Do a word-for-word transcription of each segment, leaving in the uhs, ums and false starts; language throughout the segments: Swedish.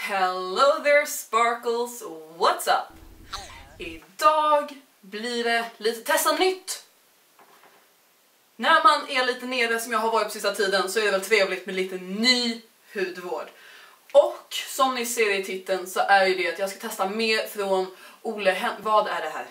Hello there sparkles, what's up? Idag blir det lite testa nytt. När man är lite nere som jag har varit på sista tiden så är det väl trevligt med lite ny hudvård. Och som ni ser i titeln så är ju det att jag ska testa mer från Ole Hen... Vad är det här?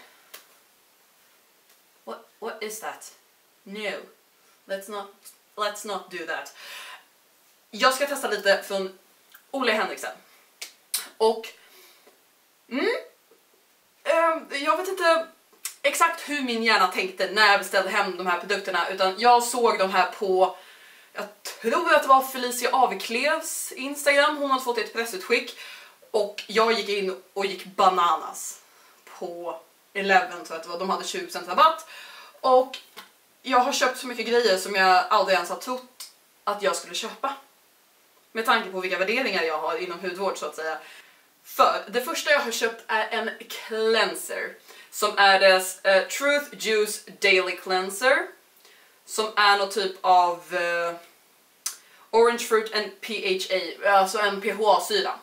What, what is that? No, let's not, let's not do that. Jag ska testa lite från Ole Henriksen. Och mm, eh, jag vet inte exakt hur min hjärna tänkte när jag beställde hem de här produkterna, utan jag såg de här på, jag tror att det var Felicia Avklevs Instagram. Hon hade fått ett pressutskick och jag gick in och gick bananas på elva, tror jag att det var. De hade tjugo procent rabatt och jag har köpt så mycket grejer som jag aldrig ens har trott att jag skulle köpa. Med tanke på vilka värderingar jag har inom hudvård så att säga. För det första jag har köpt är en cleanser. Som är deras uh, Truth Juice Daily Cleanser. Som är någon typ av uh, Orange Fruit and P H A. Alltså en P H A-syra.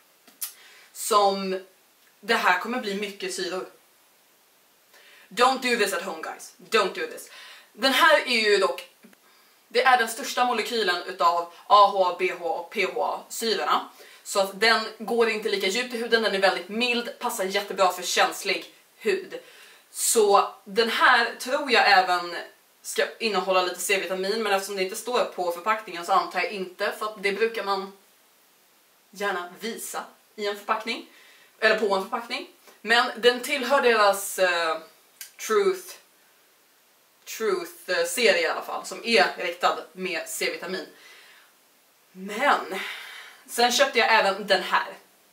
Som det här kommer bli mycket syror. Don't do this at home guys. Don't do this. Den här är ju dock... Det är den största molekylen utav A H A, B H A och P H A-syrorna. Så att den går inte lika djupt i huden, den är väldigt mild, passar jättebra för känslig hud. Så den här tror jag även ska innehålla lite C-vitamin, men eftersom det inte står på förpackningen så antar jag inte, för att det brukar man gärna visa i en förpackning, eller på en förpackning. Men den tillhör deras uh, Truth Truth-serie i alla fall, som är riktad med C-vitamin. Men sen köpte jag även den här.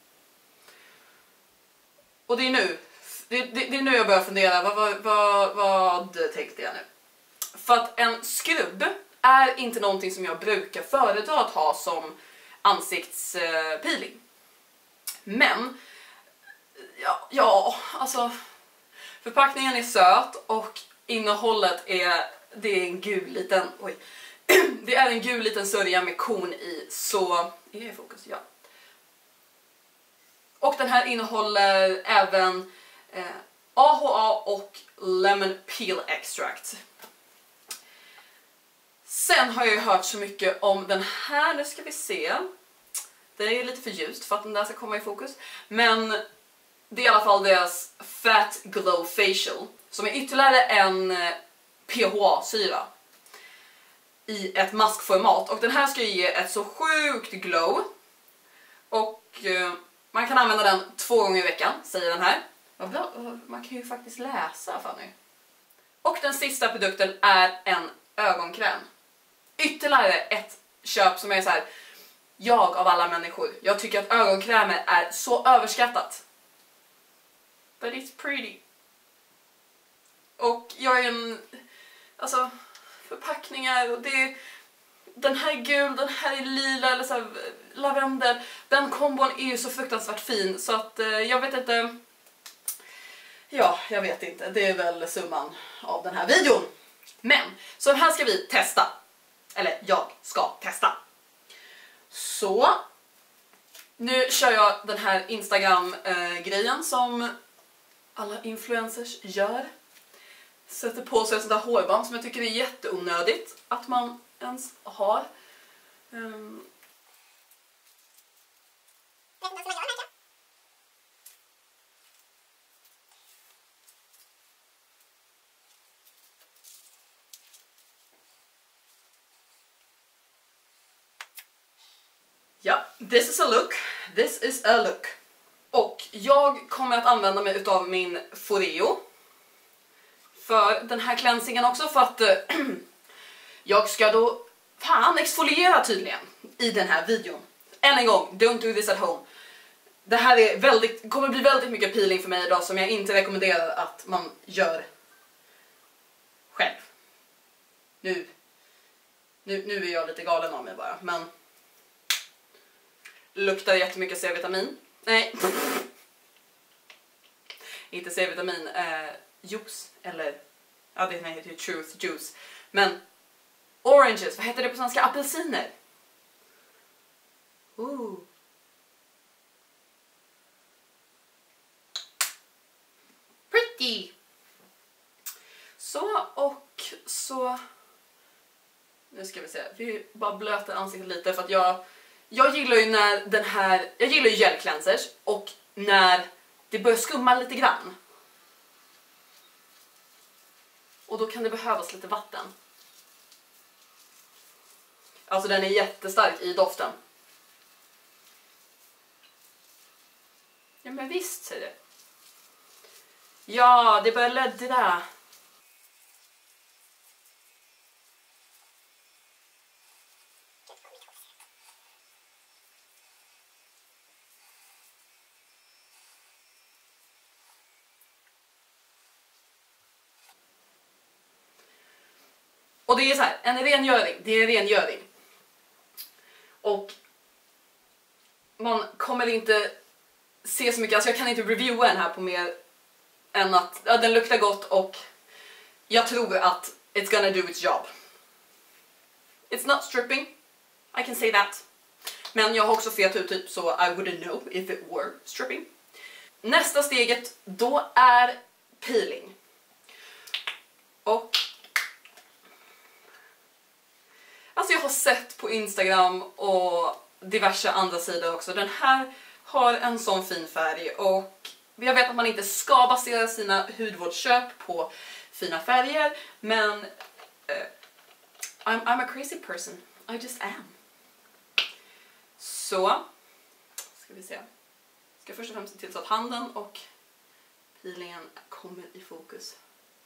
Och det är nu det, det, det är nu jag börjar fundera, vad, vad, vad, vad tänkte jag nu? För att en skrubb är inte någonting som jag brukar föredra att ha som ansiktspeeling. Men ja, ja, alltså förpackningen är söt och innehållet är, det är en gul liten, oj, det är en gul liten sörja med korn i, så är jag i fokus, ja. Och den här innehåller även eh, A H A och Lemon Peel Extract. Sen har jag ju hört så mycket om den här, nu ska vi se. Det är lite för ljust för att den där ska komma i fokus, men det är i alla fall deras Fat Glow Facial, som är ytterligare en P H A-syra i ett maskformat. Och den här ska ge ett så sjukt glow. Och eh, man kan använda den två gånger i veckan, säger den här. Man kan ju faktiskt läsa, Fanny. Och den sista produkten är en ögonkräm. Ytterligare ett köp som är så här. Jag av alla människor, jag tycker att ögonkrämer är så överskattat. But it's pretty. Och jag är en, alltså förpackningar och det, den här är gul, den här är lila eller så här, lavendel. Den kombon är ju så fruktansvärt fin så att eh, jag vet inte. Ja, jag vet inte. Det är väl summan av den här videon. Men så här ska vi testa. Eller jag ska testa. Så nu kör jag den här Instagram-grejen som alla influencers gör. Sätter på sig ett sånt där hårband som jag tycker är jätteonödigt att man ens har. Um. Ja, this is a look. This is a look. Och jag kommer att använda mig utav min Foreo för den här cleansingen också, för att äh, jag ska då fan exfoliera tydligen i den här videon. Än en gång, don't do this at home. Det här är väldigt, kommer bli väldigt mycket peeling för mig idag som jag inte rekommenderar att man gör själv. Nu, nu, nu är jag lite galen av mig bara, men luktar jättemycket C-vitamin. Nej. Inte C-vitamin, eh, juice, eller ja, det heter ju Truth Juice. Men oranges, vad heter det på svenska? Apelsiner. Ooh. Tutti! Så, och så... Nu ska vi se, vi bara blöter ansiktet lite för att jag... Jag gillar ju när den här... Jag gillar ju gel cleansers och när det börjar skumma lite grann. Och då kan det behövas lite vatten. Alltså den är jättestark i doften. Ja men visst, säger det. Ja, det börjar läddra. Och det är så här, en rengöring, det är en rengöring. Och man kommer inte se så mycket, alltså jag kan inte reviewa den här på mer än att ja, den luktar gott och jag tror att it's gonna do its job. It's not stripping, I can say that. Men jag har också fet hud typ så I wouldn't know if it were stripping. Nästa steget då är peeling. Och alltså jag har sett på Instagram och diverse andra sidor också. Den här har en sån fin färg och jag vet att man inte ska basera sina hudvårdsköp på fina färger, men uh, I'm, I'm a crazy person. I just am. Så ska vi se. Ska först och främst se till så att handen och peelingen kommer i fokus.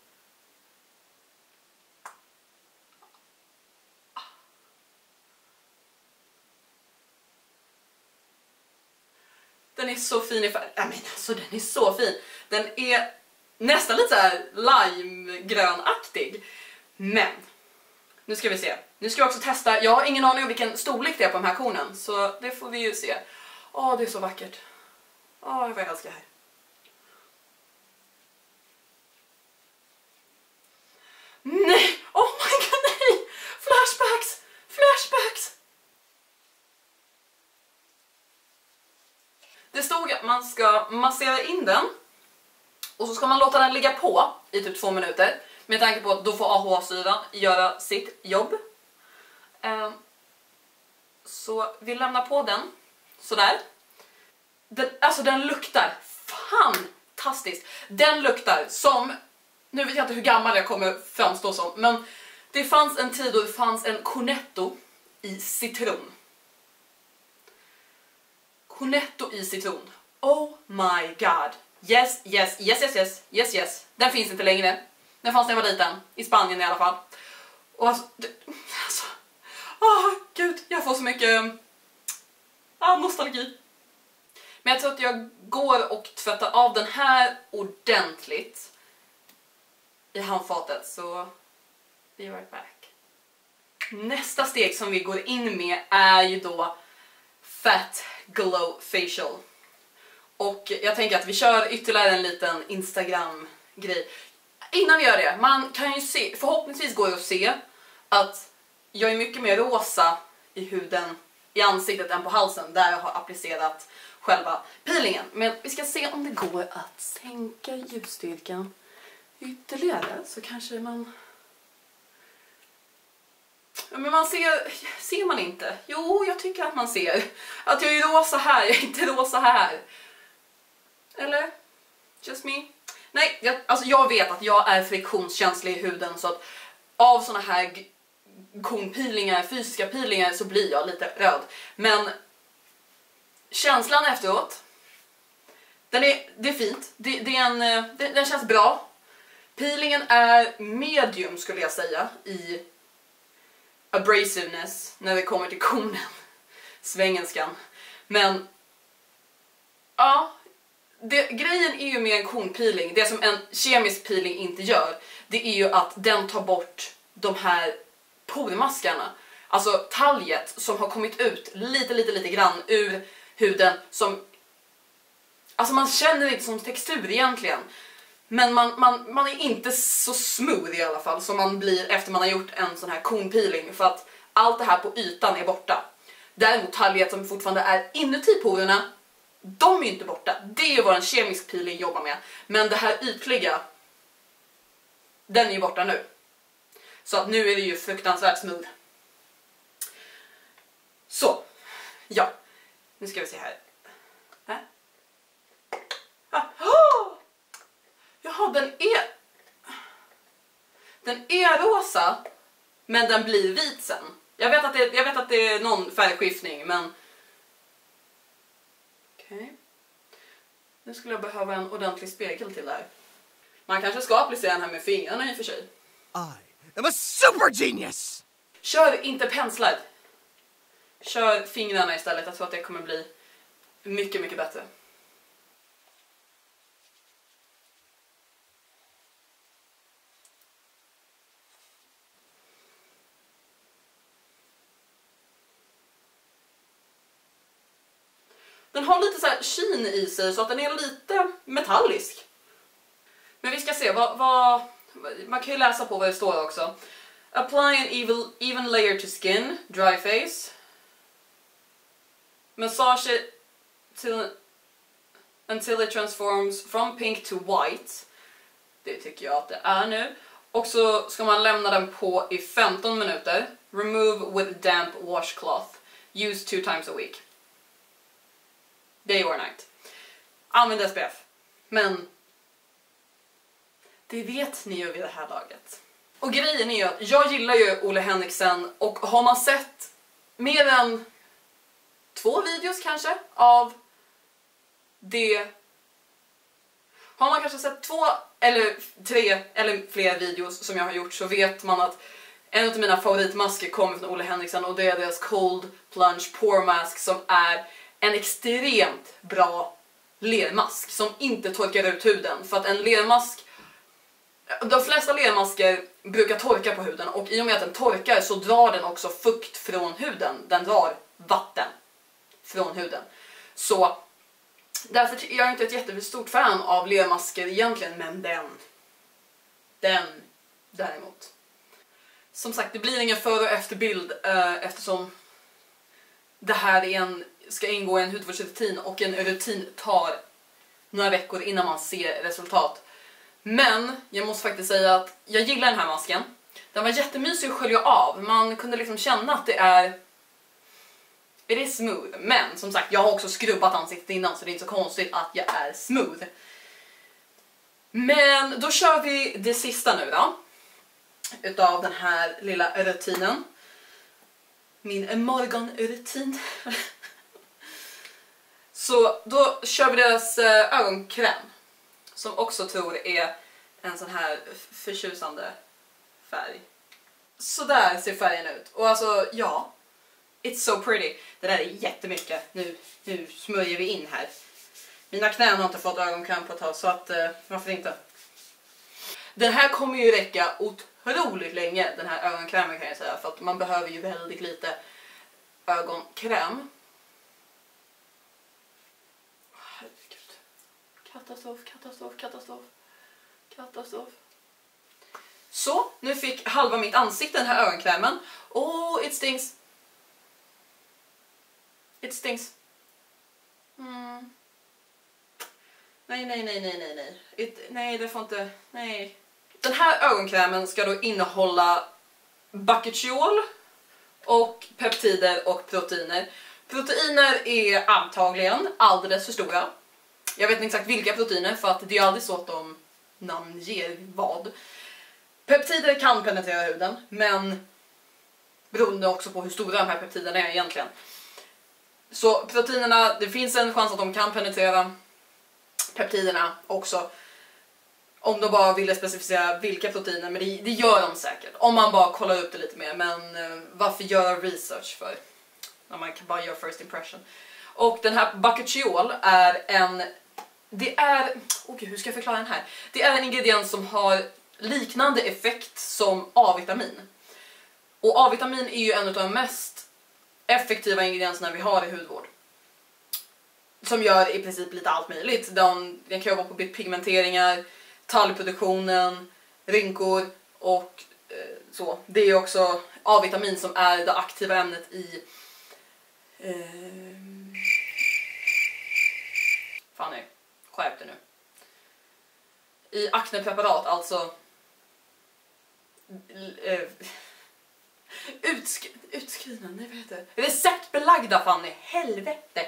Den är så fin i färg. Jag menar, alltså den är så fin. Den är nästan lite så här limegrönaktig. Men nu ska vi se. Nu ska vi också testa. Jag har ingen aning om vilken storlek det är på de här kornen, så det får vi ju se. Åh, det är så vackert. Åh, vad jag älskar det här. Nej! Oh my god, nej! Flashbacks! Flashbacks! Det stod att man ska massera in den och så ska man låta den ligga på i typ två minuter. Med tanke på att då får A H A-syran göra sitt jobb. Så vi lämnar på den sådär. Den, alltså den luktar fantastiskt. Den luktar som, nu vet jag inte hur gammal jag kommer framstå som, men det fanns en tid då det fanns en cornetto i citron. Cornetto i citron. Oh my god. Yes, yes, yes, yes, yes, yes, yes. Den finns inte längre. Den fanns när jag var liten. I Spanien i alla fall. Och alltså, det, alltså åh oh, gud, jag får så mycket ah, nostalgi. Men jag tror att jag går och tvättar av den här ordentligt i handfatet, så be right back. Nästa steg som vi går in med är ju då Fat Glow Facial. Och jag tänker att vi kör ytterligare en liten Instagram-grej. Innan vi gör det, man kan ju se, förhoppningsvis går det att se att jag är mycket mer rosa i huden, i ansiktet än på halsen där jag har applicerat själva peelingen. Men vi ska se om det går att sänka ljusstyrkan ytterligare, så kanske man... Men man ser... Ser man inte? Jo, jag tycker att man ser. Att jag är rosa här, jag är inte rosa här. Eller? Just me? Nej, jag, alltså jag vet att jag är friktionskänslig i huden, så att av såna här konpeelingar, fysiska peelingar, så blir jag lite röd. Men känslan efteråt, den är, det är fint. Det, det är en, det, den känns bra. Peelingen är medium skulle jag säga i abrasiveness när det kommer till konen. Svengelskan. Men ja, det, grejen är ju med en konpeeling, det som en kemisk peeling inte gör, det är ju att den tar bort de här pormaskarna. Alltså talget som har kommit ut lite, lite, lite grann ur huden som... Alltså man känner det inte som textur egentligen. Men man, man, man är inte så smooth i alla fall som man blir efter man har gjort en sån här konpeeling. För att allt det här på ytan är borta. Däremot talget som fortfarande är inuti porerna, de är ju inte borta. Det är ju vad en kemisk peeling jobbar med. Men det här ytliga, den är ju borta nu. Så att nu är det ju fruktansvärt smooth. Så, ja. Nu ska vi se här. Här. Ah. Oh! Jaha, den är... Den är rosa, men den blir vit sen. Jag vet att det, jag vet att det är någon färgskiftning, men... Okej. Okay. Nu skulle jag behöva en ordentlig spegel till det här. Man kanske ska applicera den här med fingrarna i och för sig. I am a super genius! Kör inte penslar. Kör fingrarna istället. Jag tror att det kommer bli mycket, mycket bättre. Den har lite så här sheen i sig så att den är lite metallisk. Men vi ska se vad, vad man kan ju läsa på vad det står också. Apply an evil, even layer to skin, dry face. Massage it till, until it transforms from pink to white. Det tycker jag att det är nu. Och så ska man lämna den på i femton minuter. Remove with damp washcloth. Use two times a week. Day or night. Använd S P F. Men det vet ni ju vid det här laget. Och grejen är ju att jag gillar ju Ole Henriksen, och har man sett mer än två videos kanske av det, har man kanske sett två eller tre eller fler videos som jag har gjort, så vet man att en av mina favoritmasker kommer från Ole Henriksen, och det är deras Cold Plunge Pore Mask, som är en extremt bra lermask som inte torkar ut huden. För att en lermask, de flesta lermasker brukar torka på huden, och i och med att den torkar så drar den också fukt från huden. Den drar vatten från huden. Så därför är jag inte ett jättestort fan av lermasker egentligen, men den, den däremot. Som sagt, det blir ingen före och efterbild eh, eftersom det här är en, ska ingå i en hudvårdsrutin, och en rutin tar några veckor innan man ser resultat. Men jag måste faktiskt säga att jag gillar den här masken. Den var jättemysig att skölja av. Man kunde liksom känna att det är det är smooth. Men som sagt, jag har också skrubbat ansiktet innan, så det är inte så konstigt att jag är smooth. Men då kör vi det sista nu då. Utav den här lilla rutinen. Min morgonrutin. Så då kör vi deras ögonkräm. Som också tror är en sån här förtjusande färg. Så där ser färgen ut. Och alltså, ja. It's so pretty. Det där är jättemycket. Nu, nu smörjer vi in här. Mina knän har inte fått ögonkräm på ett tag, så att eh, varför inte? Den här kommer ju räcka otroligt länge, den här ögonkrämen kan jag säga. För att man behöver ju väldigt lite ögonkräm. Herregud. Katastrof, katastrof, katastrof. Katastrof. Så, nu fick halva mitt ansikte den här ögonkrämen. Oh, it stings. It stings. Mm. Nej, nej, nej, nej, nej, nej. It, nej, det får inte... Nej. Den här ögonkrämen ska då innehålla bakuchiol och peptider och proteiner. Proteiner är antagligen alldeles för stora. Jag vet inte exakt vilka proteiner, för att det är aldrig så att de namnger vad. Peptider kan penetrera huden, men beroende också på hur stora de här peptiderna är egentligen. Så proteinerna, det finns en chans att de kan penetrera peptiderna också. Om de bara ville specificera vilka proteiner, men det, det gör de säkert. Om man bara kollar upp det lite mer. Men eh, varför göra research för? När man kan bara göra first impression. Och den här bakuchiol är en... Det är... Okej, hur ska jag förklara den här? Det är en ingrediens som har liknande effekt som A-vitamin. Och A-vitamin är ju en av de mest effektiva ingredienserna vi har i hudvård. Som gör i princip lite allt möjligt. Den, den kan jobba på pigmenteringar, talgproduktionen, rynkor och eh, så. Det är också A-vitamin som är det aktiva ämnet i... Eh, Fanny, skärp dig nu. I aknepreparat, alltså uh, utsk utskrivna, nej vad heter det? Receptbelagda, Fanny, helvete.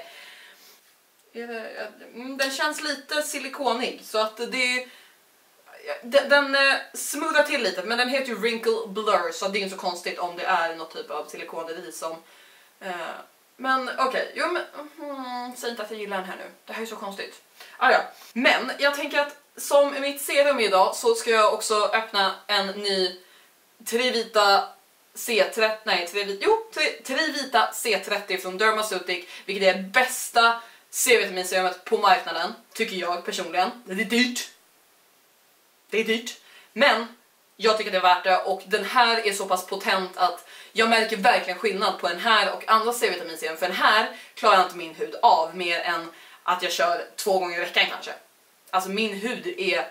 Den känns lite silikonig, så att det den, den uh, smoothar till lite, men den heter ju Wrinkle Blur, så det är inte så konstigt om det är något typ av silikon i som uh, men okej, okay. Jo men mm, säg inte att jag gillar den här nu. Det här är så konstigt. Ah, ja. Men jag tänker att som i mitt serum idag så ska jag också öppna en ny Trivita C trettio, nej, Trivita, jo, Trivita C trettio från Dermaceutic, vilket är bästa C-vitaminserumet på marknaden, tycker jag personligen. Det är dyrt. Det är dyrt. Men jag tycker det är värt det, och den här är så pass potent att jag märker verkligen skillnad på den här och andra C-vitaminserum. För den här klarar inte min hud av mer än att jag kör två gånger i veckan kanske. Alltså min hud är...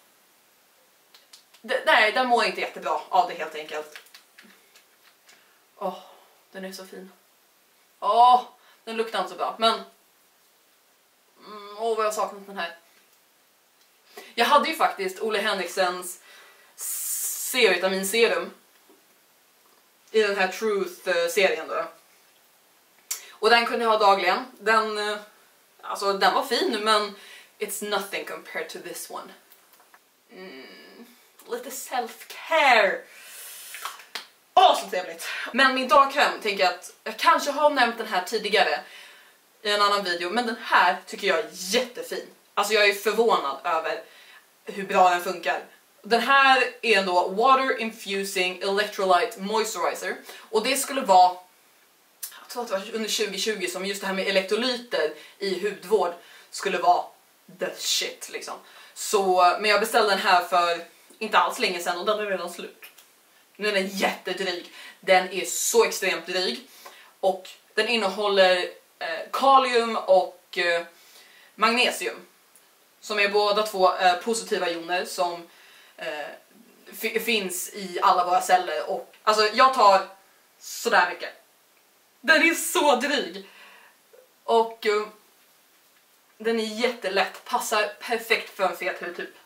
Nej, den mår inte jättebra av det helt enkelt. Åh, oh, den är så fin. Åh, oh, den luktar inte så bra, men... Åh, mm, oh, vad jag saknat den här. Jag hade ju faktiskt Ole Henriksens C-vitaminserum i den här Truth-serien då. Och den kunde jag ha dagligen. Den, alltså, den var fin, men it's nothing compared to this one. Mm, lite self-care. Åh, så trevligt. Men min dagkräm tänker jag att jag kanske har nämnt den här tidigare i en annan video, men den här tycker jag är jättefin. Alltså jag är förvånad över hur bra den funkar. Den här är då Water Infusing Electrolyte Moisturizer, och det skulle vara, jag tror att det var under tjugo tjugo som just det här med elektrolyter i hudvård skulle vara the shit liksom. Så, men jag beställde den här för inte alls länge sedan och den är redan slut. Nu är den jättedryg. Den är så extremt dryg, och den innehåller eh, kalium och eh, magnesium, som är båda två eh, positiva joner som eh, finns i alla våra celler. Och alltså jag tar sådär mycket. Den är så dryg. Och uh, den är jättelätt. Passar perfekt för en fet hud typ.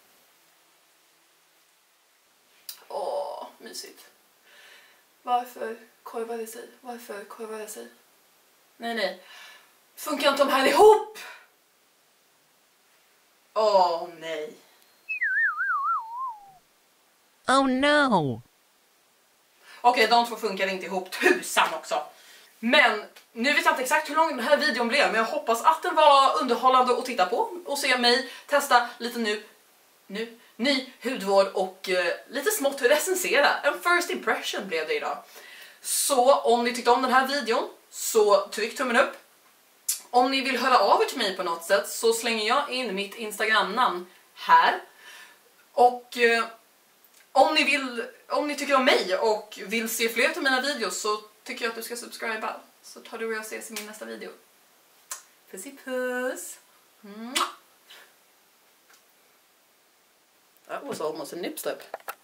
Åh, mysigt. Varför korvar det sig? Varför korvar det sig? Nej, nej. Funkar inte de här ihop? Åh, nej. Oh no! Okej, de två funkar inte ihop. Tusan också. Men nu vet jag inte exakt hur lång den här videon blev, men jag hoppas att den var underhållande att titta på och se mig testa lite nu, nu ny hudvård och uh, lite smått recensera. En first impression blev det idag. Så om ni tyckte om den här videon så tryck tummen upp. Om ni vill höra av er till mig på något sätt så slänger jag in mitt Instagram-namn här. Och uh, om ni vill, om ni tycker om mig och vill se fler av mina videos så tycker jag att du ska subscriba. Så tar du och jag ses i min nästa video. Puss i puss! That was almost a nip slip.